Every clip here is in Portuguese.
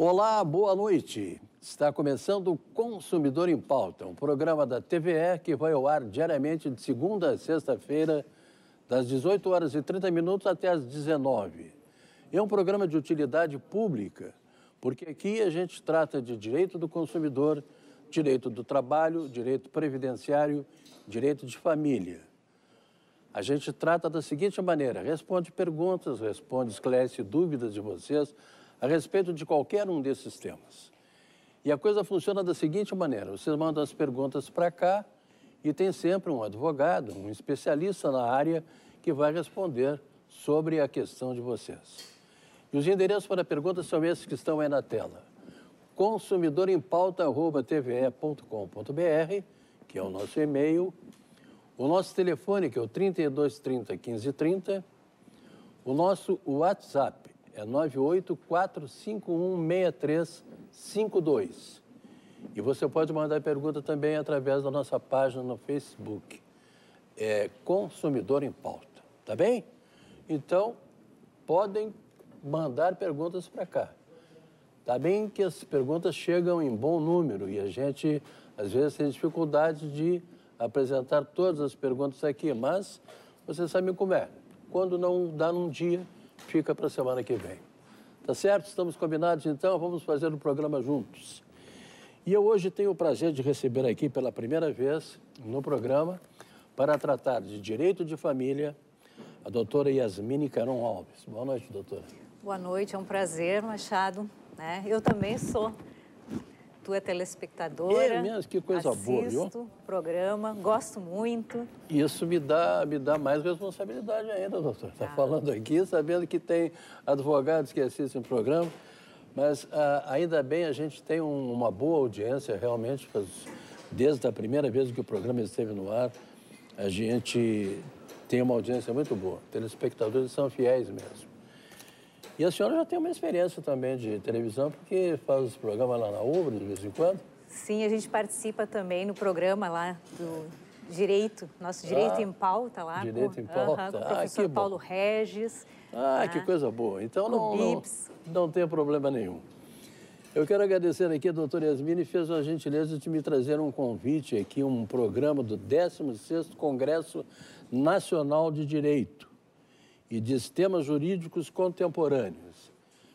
Olá, boa noite. Está começando o Consumidor em Pauta, um programa da TVE que vai ao ar diariamente de segunda a sexta-feira, das 18 horas e 30 minutos até as 19. É um programa de utilidade pública, porque aqui a gente trata de direito do consumidor, direito do trabalho, direito previdenciário, direito de família. A gente trata da seguinte maneira: responde perguntas, esclarece dúvidas de vocês a respeito de qualquer um desses temas. E a coisa funciona da seguinte maneira: vocês mandam as perguntas para cá e tem sempre um advogado, um especialista na área que vai responder sobre a questão de vocês. E os endereços para perguntas são esses que estão aí na tela: consumidorempauta@tve.com.br, que é o nosso e-mail, o nosso telefone, que é o 3230 1530, o nosso WhatsApp é 984516352. E você pode mandar pergunta também através da nossa página no Facebook, Consumidor em Pauta, tá bem? Então, podem mandar perguntas para cá. Tá bem que as perguntas chegam em bom número e a gente, às vezes, tem dificuldade de apresentar todas as perguntas aqui, mas vocês sabem como é. Quando não dá num dia, fica para a semana que vem. Tá certo? Estamos combinados, então, vamos fazer o programa juntos. E eu hoje tenho o prazer de receber aqui pela primeira vez no programa, para tratar de direito de família, a doutora Yasmine Caron Alves. Boa noite, doutora. Boa noite, é um prazer, Machado. Eu também sou tua telespectadora. É mesmo, que coisa boa, viu? Assisto o programa, gosto muito. Isso me dá mais responsabilidade ainda, doutor. Está falando aqui, sabendo que tem advogados que assistem o programa, mas ainda bem a gente tem uma boa audiência, realmente, desde a primeira vez que o programa esteve no ar, a gente tem uma audiência muito boa. Telespectadores são fiéis mesmo. E a senhora já tem uma experiência também de televisão, porque faz os programas lá na UBRA, de vez em quando? Sim, a gente participa também no programa lá do Direito, nosso Direito em Pauta lá. Direito em Pauta. Com o professor Paulo Regis. Que coisa boa. Então não tem problema nenhum. Eu quero agradecer aqui a doutora Yasmine, que fez a gentileza de me trazer um convite aqui, um programa do 16º Congresso Nacional de Direito e de Sistemas Jurídicos Contemporâneos,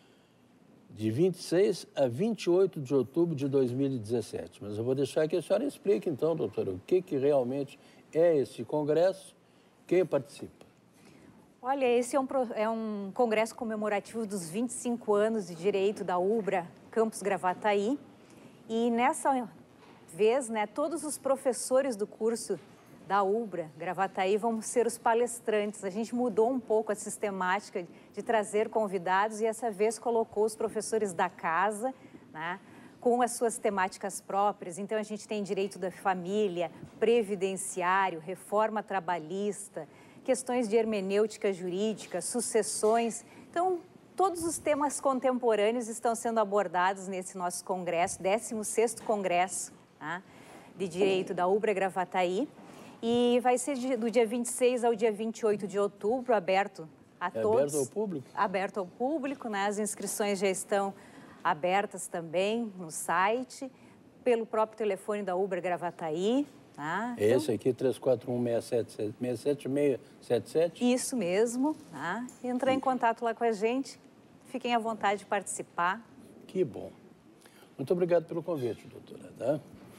de 26 a 28 de outubro de 2017. Mas eu vou deixar que a senhora explique, então, doutora, o que realmente é esse congresso, quem participa. Olha, esse é um congresso comemorativo dos 25 anos de Direito da UBRA, Campus Gravataí. E nessa vez, todos os professores do curso da UBRA, Gravataí, vão ser os palestrantes. A gente mudou um pouco a sistemática de trazer convidados e essa vez colocou os professores da casa, com as suas temáticas próprias. Então, a gente tem direito da família, previdenciário, reforma trabalhista, questões de hermenêutica jurídica, sucessões. Então, todos os temas contemporâneos estão sendo abordados nesse nosso congresso, 16º Congresso de Direito da UBRA Gravataí. E vai ser do dia 26 ao dia 28 de outubro, aberto a todos. Aberto ao público? Aberto ao público, As inscrições já estão abertas também no site, pelo próprio telefone da UBRA Gravataí. Esse aqui, 341-677? Isso mesmo. Entrar em contato lá com a gente, fiquem à vontade de participar. Que bom. Muito obrigado pelo convite, doutora.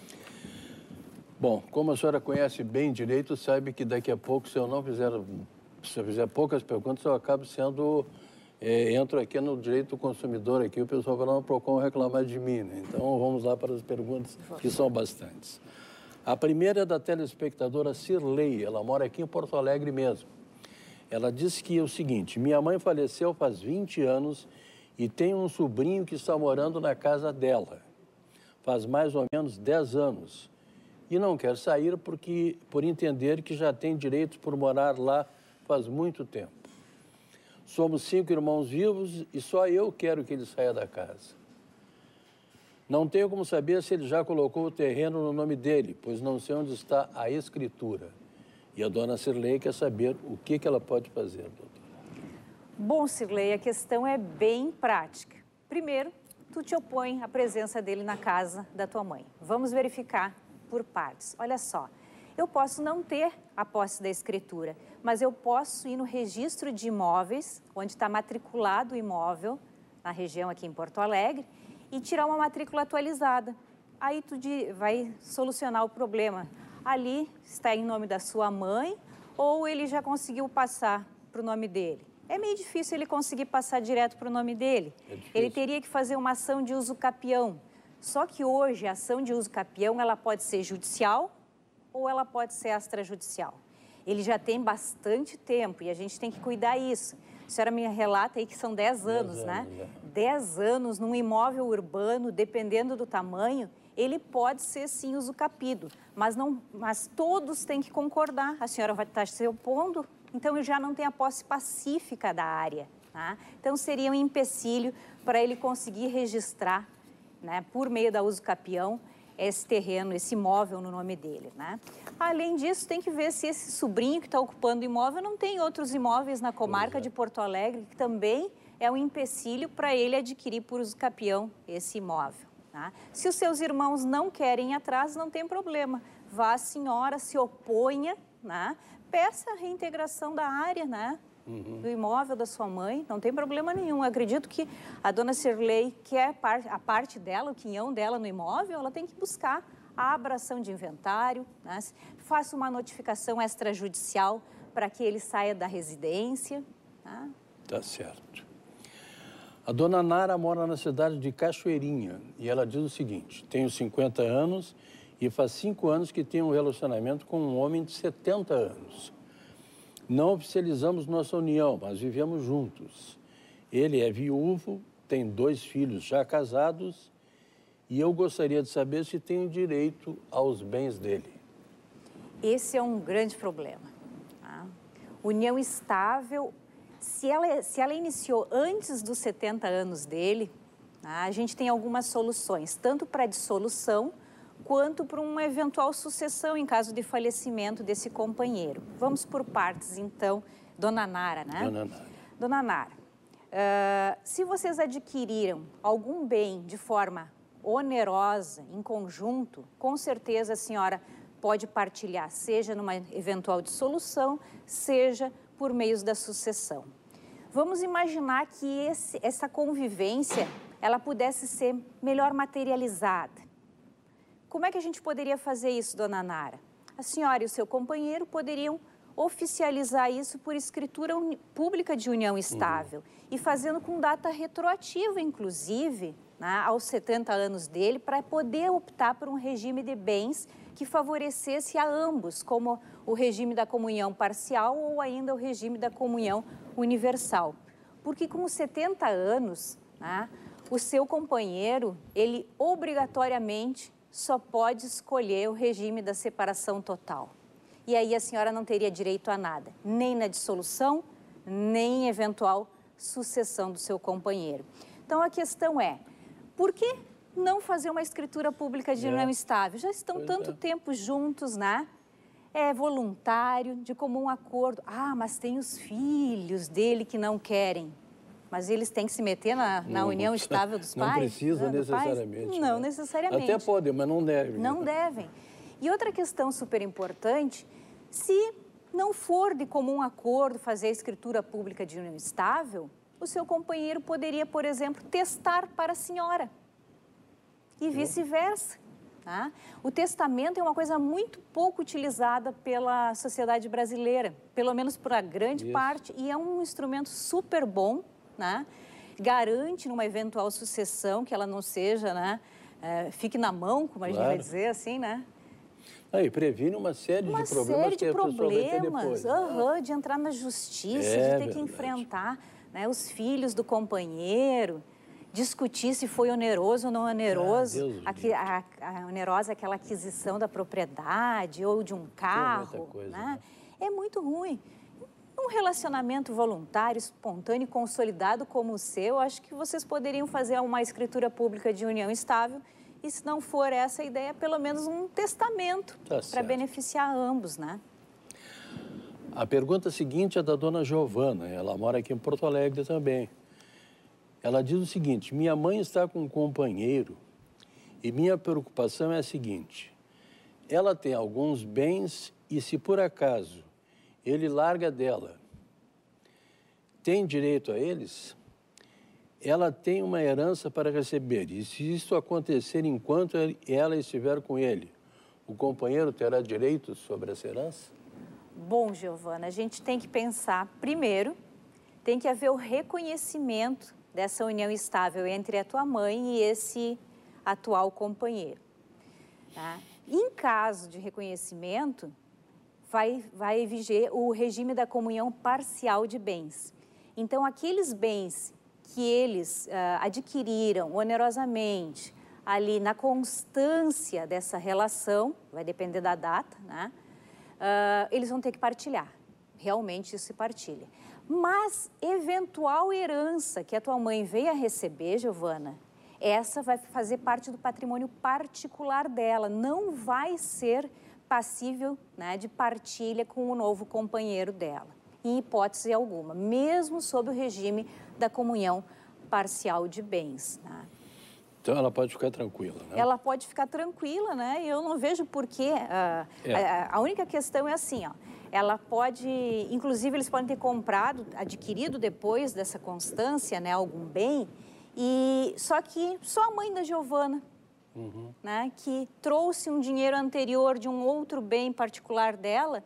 Bom, como a senhora conhece bem direito, sabe que daqui a pouco, se eu fizer poucas perguntas, eu acabo sendo... entro aqui no direito do consumidor, aqui o pessoal vai lá no PROCON reclamar de mim, Então, vamos lá para as perguntas, que são bastantes. A primeira é da telespectadora Cirlei, ela mora aqui em Porto Alegre mesmo. Ela disse que é o seguinte: minha mãe faleceu faz 20 anos e tem um sobrinho que está morando na casa dela. Faz mais ou menos 10 anos. E não quer sair por entender que já tem direitos por morar lá faz muito tempo. Somos 5 irmãos vivos e só eu quero que ele saia da casa. Não tenho como saber se ele já colocou o terreno no nome dele, pois não sei onde está a escritura. E a dona Cirlei quer saber o que ela pode fazer, doutora. Bom, Cirlei, a questão é bem prática. Primeiro, tu te opõe à presença dele na casa da tua mãe. Vamos verificar por partes. Olha só, eu posso não ter a posse da escritura, mas eu posso ir no registro de imóveis, onde está matriculado o imóvel, na região aqui em Porto Alegre, e tirar uma matrícula atualizada. Aí tu vai solucionar o problema. Ali está em nome da sua mãe ou ele já conseguiu passar para o nome dele? É meio difícil ele conseguir passar direto para o nome dele. Ele teria que fazer uma ação de uso capião. Só que hoje a ação de uso capião ela pode ser judicial ou ela pode ser extrajudicial. Ele já tem bastante tempo e a gente tem que cuidar isso. A senhora me relata aí que são 10 anos, né? 10 anos num imóvel urbano, dependendo do tamanho, ele pode ser sim usucapido, mas todos têm que concordar. A senhora vai estar se opondo, então ele já não tem a posse pacífica da área. Tá? Então seria um empecilho para ele conseguir registrar, né, por meio da usucapião, esse terreno, esse imóvel no nome dele, né? Além disso, tem que ver se esse sobrinho que está ocupando o imóvel não tem outros imóveis na comarca de Porto Alegre, que também é um empecilho para ele adquirir por usucapião esse imóvel. Tá? Se os seus irmãos não querem ir atrás, não tem problema. Vá a senhora, se oponha, né? Peça a reintegração da área, né? Do imóvel da sua mãe, não tem problema nenhum. Eu acredito que a dona Cirlei, que é a parte dela, o quinhão dela no imóvel, ela tem que buscar a abração de inventário, né? Faça uma notificação extrajudicial para que ele saia da residência. Tá? Tá certo. A dona Nara mora na cidade de Cachoeirinha e ela diz o seguinte: tenho 50 anos e faz 5 anos que tenho um relacionamento com um homem de 70 anos. Não oficializamos nossa união, mas vivemos juntos. Ele é viúvo, tem 2 filhos já casados e eu gostaria de saber se tenho direito aos bens dele. Esse é um grande problema. Tá? União estável, se ela iniciou antes dos 70 anos dele, tá? A gente tem algumas soluções, tanto para dissolução, quanto para uma eventual sucessão em caso de falecimento desse companheiro. Vamos por partes, então. Dona Nara, né? Dona Nara. Dona Nara, se vocês adquiriram algum bem de forma onerosa, em conjunto, com certeza a senhora pode partilhar, seja numa eventual dissolução, seja por meios da sucessão. Vamos imaginar que essa convivência, ela pudesse ser melhor materializada. Como é que a gente poderia fazer isso, dona Nara? A senhora e o seu companheiro poderiam oficializar isso por escritura pública de união estável e fazendo com data retroativa, inclusive, né, aos 70 anos dele, para poder optar por um regime de bens que favorecesse a ambos, como o regime da comunhão parcial ou ainda o regime da comunhão universal. Porque com os 70 anos, né, o seu companheiro, ele obrigatoriamente só pode escolher o regime da separação total. E aí a senhora não teria direito a nada, nem na dissolução, nem em eventual sucessão do seu companheiro. Então a questão é, por que não fazer uma escritura pública de união estável? Já estão tanto tempo juntos, né? É voluntário, de comum acordo. Ah, mas tem os filhos dele que não querem. Mas eles têm que se meter na união estável dos pais? Não precisa necessariamente. Não né? necessariamente. Até podem, mas não devem. Não devem. E outra questão super importante, se não for de comum acordo fazer a escritura pública de união estável, o seu companheiro poderia, por exemplo, testar para a senhora. E vice-versa. Tá? O testamento é uma coisa muito pouco utilizada pela sociedade brasileira, pelo menos por a grande parte, e é um instrumento super bom, né? Garante numa eventual sucessão que ela não seja, né, fique na mão, como a gente vai dizer assim, né? E previne uma série de problemas que a pessoa vai ter depois. De entrar na justiça, de ter que enfrentar, né, os filhos do companheiro, discutir se foi oneroso ou não oneroso, a onerosa aquela aquisição da propriedade ou de um carro, né? É muito ruim. Um relacionamento voluntário, espontâneo e consolidado como o seu, acho que vocês poderiam fazer uma escritura pública de união estável e, se não for essa a ideia, pelo menos um testamento para beneficiar ambos, né? A pergunta seguinte é da dona Giovana, ela mora aqui em Porto Alegre também. Ela diz o seguinte: minha mãe está com um companheiro e minha preocupação é a seguinte: ela tem alguns bens e, se por acaso ele larga dela, tem direito a eles? Ela tem uma herança para receber, e se isso acontecer enquanto ela estiver com ele, o companheiro terá direito sobre essa herança? Bom, Giovana, a gente tem que pensar, primeiro, tem que haver o reconhecimento dessa união estável entre a tua mãe e esse atual companheiro. Tá? Em caso de reconhecimento, vai viger o regime da comunhão parcial de bens. Então, aqueles bens que eles adquiriram onerosamente ali na constância dessa relação, vai depender da data, né? Eles vão ter que partilhar. Realmente isso se partilha. Mas eventual herança que a tua mãe venha a receber, Giovana, essa vai fazer parte do patrimônio particular dela, não vai ser passível, né, de partilha com o novo companheiro dela, em hipótese alguma, mesmo sob o regime da comunhão parcial de bens. Né? Então ela pode ficar tranquila, né? Ela pode ficar tranquila, né? E eu não vejo por quê. A única questão é assim, ó. Ela pode, inclusive eles podem ter comprado, adquirido depois dessa constância, né, algum bem, e só que só a mãe da Giovana, né, que trouxe um dinheiro anterior de um outro bem particular dela,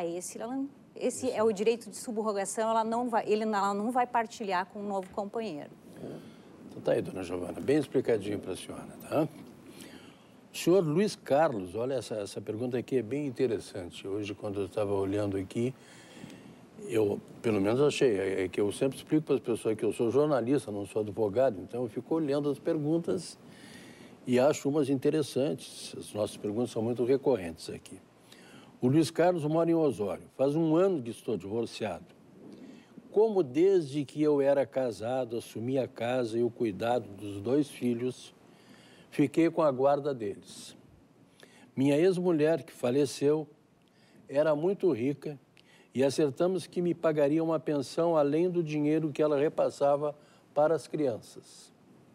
esse é o direito de subrogação, ela não vai partilhar com um novo companheiro. Então tá aí, dona Giovana, bem explicadinho para a senhora, tá? O senhor Luiz Carlos, olha, essa pergunta aqui é bem interessante. Hoje, quando eu estava olhando aqui, eu, pelo menos, achei, que eu sempre explico para as pessoas que eu sou jornalista, não sou advogado, então eu fico olhando as perguntas e acho umas interessantes. As nossas perguntas são muito recorrentes aqui. O Luiz Carlos mora em Osório. Faz um ano que estou divorciado. Como desde que eu era casado, assumi a casa e o cuidado dos 2 filhos, fiquei com a guarda deles. Minha ex-mulher, que faleceu, era muito rica e acertamos que me pagaria uma pensão além do dinheiro que ela repassava para as crianças.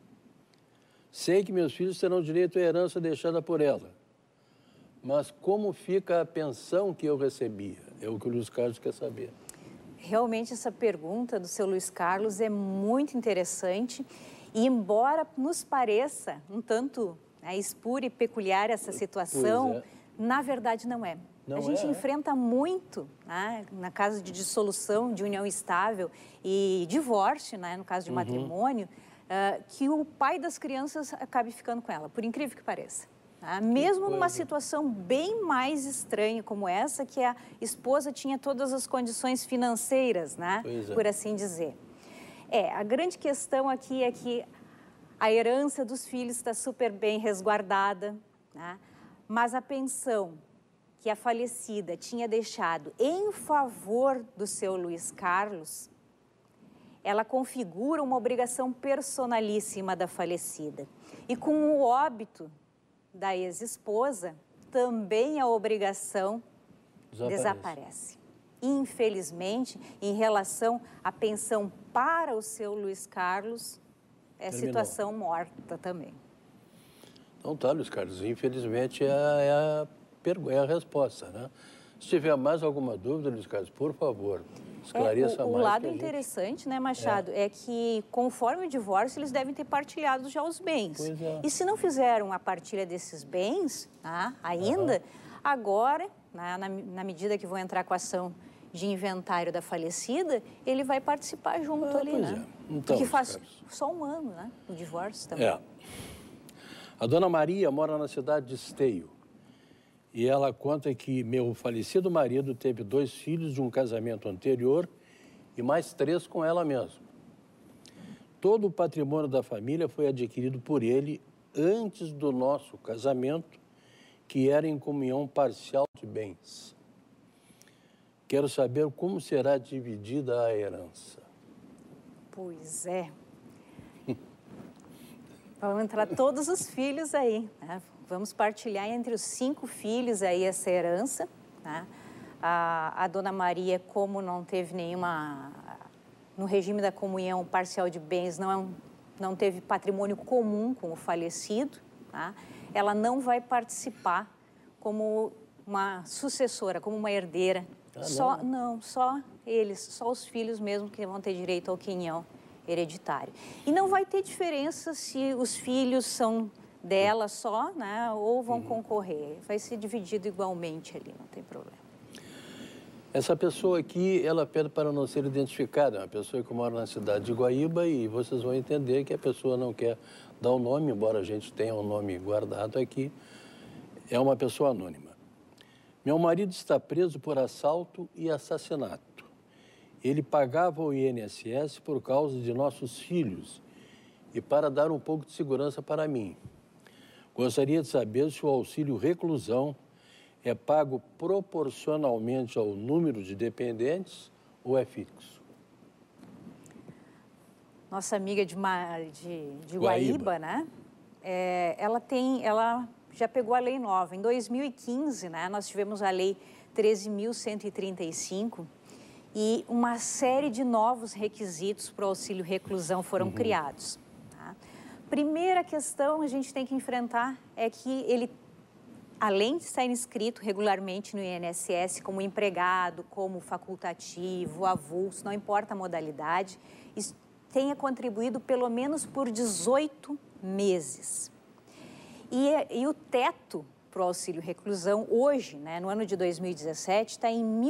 Sei que meus filhos terão direito à herança deixada por ela, mas como fica a pensão que eu recebia? É o que o Luiz Carlos quer saber. Realmente essa pergunta do seu Luiz Carlos é muito interessante e embora nos pareça um tanto espura e peculiar essa situação, na verdade não é. A gente enfrenta muito, né, na caso de dissolução de união estável e divórcio, né, no caso de matrimônio, que o pai das crianças acabe ficando com ela, por incrível que pareça. Tá? Mesmo numa situação bem mais estranha como essa, que a esposa tinha todas as condições financeiras, né, por assim dizer. A grande questão aqui é que a herança dos filhos está super bem resguardada, né, mas a pensão que a falecida tinha deixado em favor do seu Luiz Carlos, ela configura uma obrigação personalíssima da falecida. E com o óbito da ex-esposa, também a obrigação desaparece. Infelizmente, em relação à pensão para o seu Luiz Carlos, é situação morta também. Então tá, Luiz Carlos, infelizmente é a resposta, né? Se tiver mais alguma dúvida, Luiz Carlos, por favor, esclareça mais. O lado interessante, né, Machado, é que conforme o divórcio, eles devem ter partilhado já os bens. E se não fizeram a partilha desses bens, ainda, agora, na medida que vão entrar com a ação de inventário da falecida, ele vai participar junto ali, né? Então, porque faz só um ano, né, o divórcio também. A dona Maria mora na cidade de Esteio. E ela conta que meu falecido marido teve 2 filhos de um casamento anterior e mais 3 com ela mesma. Todo o patrimônio da família foi adquirido por ele antes do nosso casamento, que era em comunhão parcial de bens. Quero saber como será dividida a herança. Pois é. Vão entrar todos os filhos aí, né? Vamos partilhar entre os 5 filhos aí essa herança, né? A dona Maria, como não teve nenhuma... No regime da comunhão parcial de bens, não teve patrimônio comum com o falecido, tá? Ela não vai participar como uma sucessora, como uma herdeira. Só eles, só os filhos mesmo que vão ter direito ao quinhão hereditário. E não vai ter diferença se os filhos são dela só, né, ou vão concorrer. Vai ser dividido igualmente ali, não tem problema. Essa pessoa aqui, ela pede para não ser identificada. É uma pessoa que mora na cidade de Guaíba e vocês vão entender que a pessoa não quer dar o nome, embora a gente tenha um nome guardado aqui. É uma pessoa anônima. Meu marido está preso por assalto e assassinato. Ele pagava o INSS por causa de nossos filhos e para dar um pouco de segurança para mim. Gostaria de saber se o auxílio reclusão é pago proporcionalmente ao número de dependentes ou é fixo? Nossa amiga de Guaíba, né? Ela já pegou a lei nova. Em 2015, né, nós tivemos a lei 13.135 e uma série de novos requisitos para o auxílio reclusão foram criados. Tá? Primeira questão a gente tem que enfrentar é que ele, além de estar inscrito regularmente no INSS como empregado, como facultativo, avulso, não importa a modalidade, tenha contribuído pelo menos por 18 meses. E o teto para o auxílio reclusão hoje, né, no ano de 2017, está em R$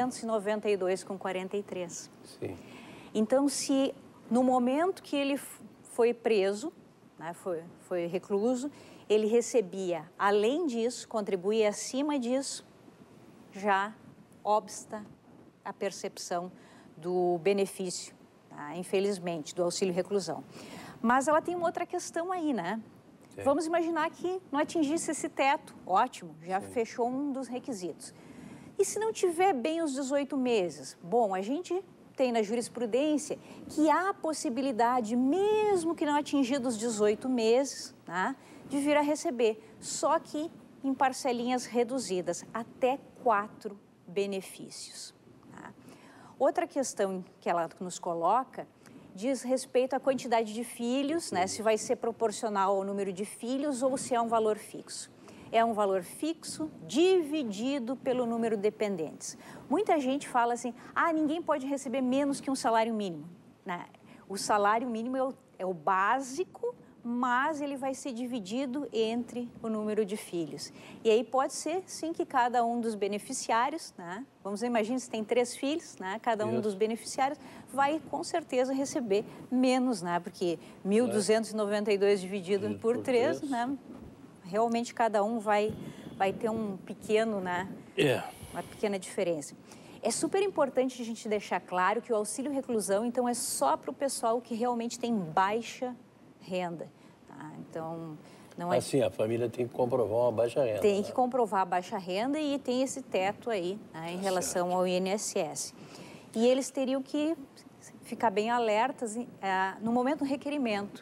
1.292,43. Sim. Então, se no momento que ele foi preso, né, foi recluso, ele recebia, além disso, contribuía acima disso, já obsta a percepção do benefício, tá, infelizmente, do auxílio reclusão. Mas ela tem uma outra questão aí, né? Sim. Vamos imaginar que não atingisse esse teto, ótimo, já Sim. fechou um dos requisitos. E se não tiver bem os 18 meses? Bom, a gente tem na jurisprudência que há a possibilidade, mesmo que não atingidos os 18 meses, tá, de vir a receber, só que em parcelinhas reduzidas, até 4 benefícios. Tá? Outra questão que ela nos coloca diz respeito à quantidade de filhos, né, se vai ser proporcional ao número de filhos ou se é um valor fixo. É um valor fixo dividido pelo número de dependentes. Muita gente fala assim, ninguém pode receber menos que um salário mínimo. Né? O salário mínimo é o básico, mas ele vai ser dividido entre o número de filhos. E aí pode ser, sim, que cada um dos beneficiários, né? Vamos imaginar se tem 3 filhos, né? Cada um dos beneficiários vai, com certeza, receber menos, né? Porque 1.292 dividido por 3, né? Realmente cada um vai ter um pequeno, né? Uma pequena diferença. É super importante a gente deixar claro que o auxílio reclusão, então, é só para o pessoal que realmente tem baixa renda. Tá? Então, não é... Assim, a família tem que comprovar uma baixa renda. Tem que comprovar a baixa renda e tem esse teto aí, né, em relação ao INSS. E eles teriam que ficar bem alertas no momento do requerimento.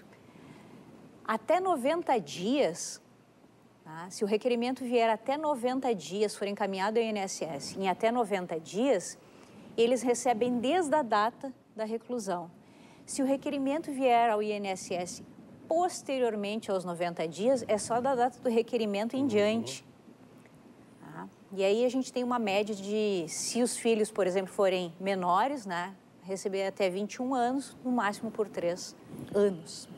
Até 90 dias, tá? Se o requerimento vier até 90 dias, for encaminhado ao INSS, em até 90 dias, eles recebem desde a data da reclusão. Se o requerimento vier ao INSS posteriormente aos 90 dias, é só da data do requerimento em diante. Tá? E aí a gente tem uma média de, se os filhos, por exemplo, forem menores, né, receber até 21 anos, no máximo por 3 anos.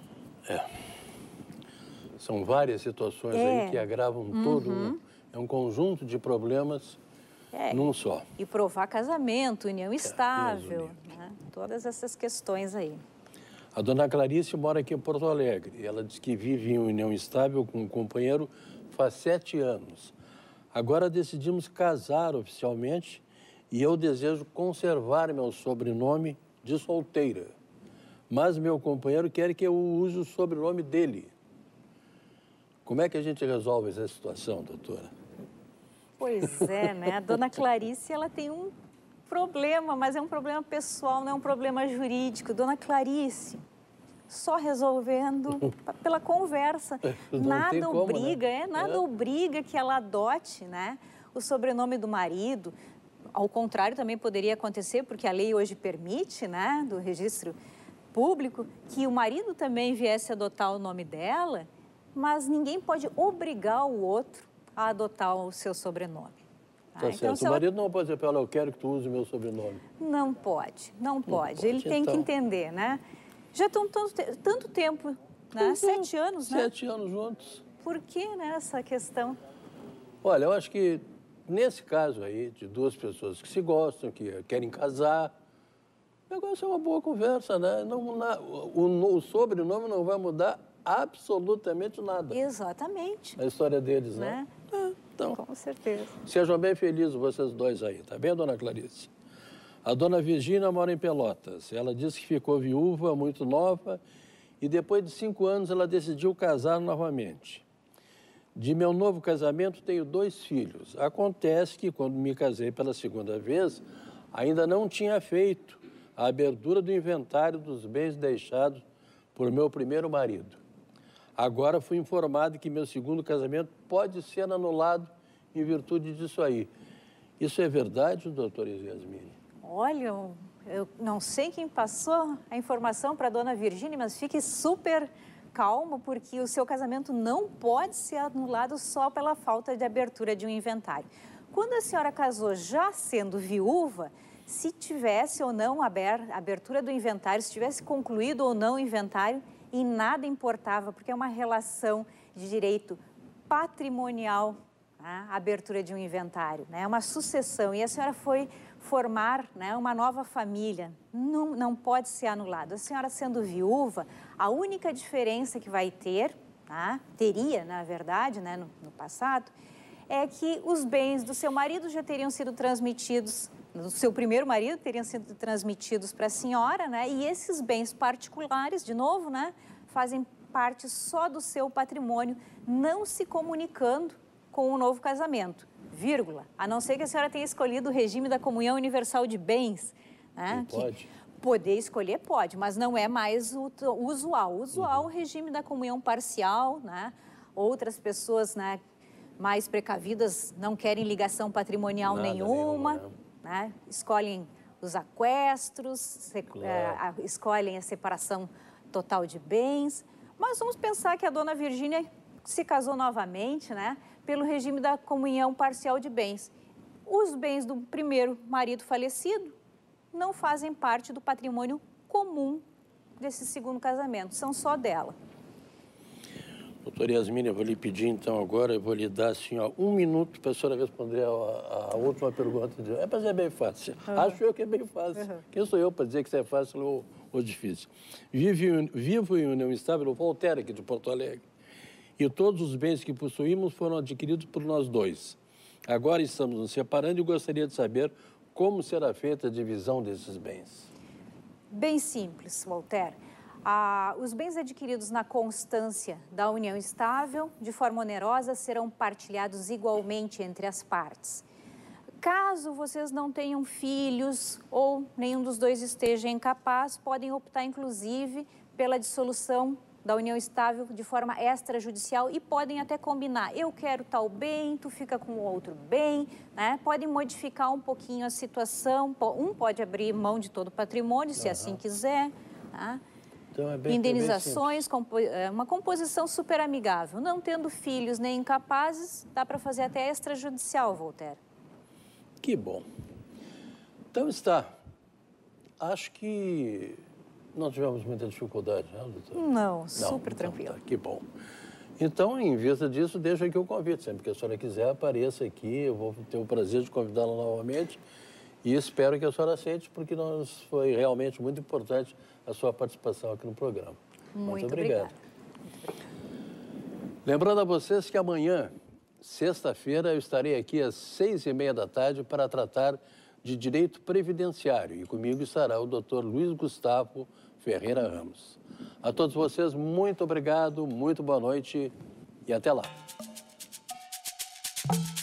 São várias situações aí que agravam todo é um conjunto de problemas num só. E provar casamento, união estável, né? Todas essas questões aí. A dona Clarice mora aqui em Porto Alegre. Ela diz que vive em união estável com um companheiro faz 7 anos. Agora decidimos casar oficialmente e eu desejo conservar meu sobrenome de solteira. Mas meu companheiro quer que eu use o sobrenome dele. Como é que a gente resolve essa situação, doutora? Pois é, né? A dona Clarice, ela tem um problema, mas é um problema pessoal, não é um problema jurídico. Dona Clarice, só resolvendo pela conversa. Nada obriga, né? Nada obriga que ela adote, né, o sobrenome do marido. Ao contrário, também poderia acontecer, porque a lei hoje permite, né, do registro público que o marido também viesse adotar o nome dela, mas ninguém pode obrigar o outro a adotar o seu sobrenome. Tá certo. Então, o marido não pode dizer para ela, eu quero que tu use o meu sobrenome. Não pode, não pode. Ele tem que entender, né? Já estão tanto tempo, né? 7 anos, né? 7 anos juntos. Por que, né, essa questão? Olha, eu acho que nesse caso aí, de 2 pessoas que se gostam, que querem casar, o negócio é uma boa conversa, né? O sobrenome não vai mudar absolutamente nada. Exatamente. A história deles, né? Então, com certeza. Sejam bem felizes vocês 2 aí, tá bem, dona Clarice? A dona Virgínia mora em Pelotas. Ela disse que ficou viúva muito nova e depois de 5 anos ela decidiu casar novamente. De meu novo casamento tenho 2 filhos. Acontece que quando me casei pela 2ª vez, ainda não tinha feito a abertura do inventário dos bens deixados por meu primeiro marido. Agora fui informado que meu 2º casamento pode ser anulado em virtude disso aí. Isso é verdade, doutora Yasmine? Olha, eu não sei quem passou a informação para a dona Virgínia, mas fique super calmo, porque o seu casamento não pode ser anulado só pela falta de abertura de um inventário. Quando a senhora casou já sendo viúva, se tivesse ou não abertura do inventário, se tivesse concluído ou não o inventário, e nada importava, porque é uma relação de direito patrimonial, né? A abertura de um inventário, né? É uma sucessão, e a senhora foi formar, né, uma nova família, não pode ser anulado. A senhora sendo viúva, a única diferença que vai ter, tá? Teria, na verdade, né, no passado, é que os bens do seu marido já teriam sido transmitidos, do seu primeiro marido teriam sido transmitidos para a senhora, né? E esses bens particulares, de novo, né, fazem parte só do seu patrimônio, não se comunicando com o novo casamento, vírgula, a não ser que a senhora tenha escolhido o regime da comunhão universal de bens, né? Pode. Poder escolher pode, mas não é mais o usual. O usual, o regime da comunhão parcial, né? Outras pessoas, né, mais precavidas não querem ligação patrimonial nenhuma, né? Escolhem os aquestros, escolhem a separação total de bens. Mas vamos pensar que a dona Virgínia se casou novamente, né, pelo regime da comunhão parcial de bens. Os bens do primeiro marido falecido não fazem parte do patrimônio comum desse 2º casamento, são só dela. Doutora Yasmine, eu vou lhe pedir então agora, eu vou lhe dar assim, ó, 1 minuto para a senhora responder a última pergunta. Mas é bem fácil. Acho eu que é bem fácil. Quem sou eu para dizer que isso é fácil ou difícil? Vivo em união estável, Voltaire aqui de Porto Alegre. E todos os bens que possuímos foram adquiridos por nós 2. Agora estamos nos separando e gostaria de saber como será feita a divisão desses bens. Bem simples, Voltaire. Os bens adquiridos na constância da união estável, de forma onerosa, serão partilhados igualmente entre as partes. Caso vocês não tenham filhos ou nenhum dos 2 esteja incapaz, podem optar, inclusive, pela dissolução da união estável de forma extrajudicial e podem até combinar. Eu quero tal bem, tu fica com o outro bem, né? Podem modificar um pouquinho a situação. Um pode abrir mão de todo o patrimônio, se assim quiser, tá? Então, indenizações, uma composição super amigável. Não tendo filhos nem incapazes, dá para fazer até extrajudicial, Voltaire. Que bom. Então está. Acho que não tivemos muita dificuldade, né, doutor? Não, super tranquilo. Tá, que bom. Então, em vista disso, deixo aqui o convite. Sempre que a senhora quiser, apareça aqui. Eu vou ter o prazer de convidá-la novamente. E espero que a senhora aceite, porque foi realmente muito importante a sua participação aqui no programa. Muito obrigado. Lembrando a vocês que amanhã, sexta-feira, eu estarei aqui às 6h30 da tarde para tratar de direito previdenciário. E comigo estará o Dr. Luiz Gustavo Ferreira Ramos. A todos vocês, muito obrigado, muito boa noite e até lá.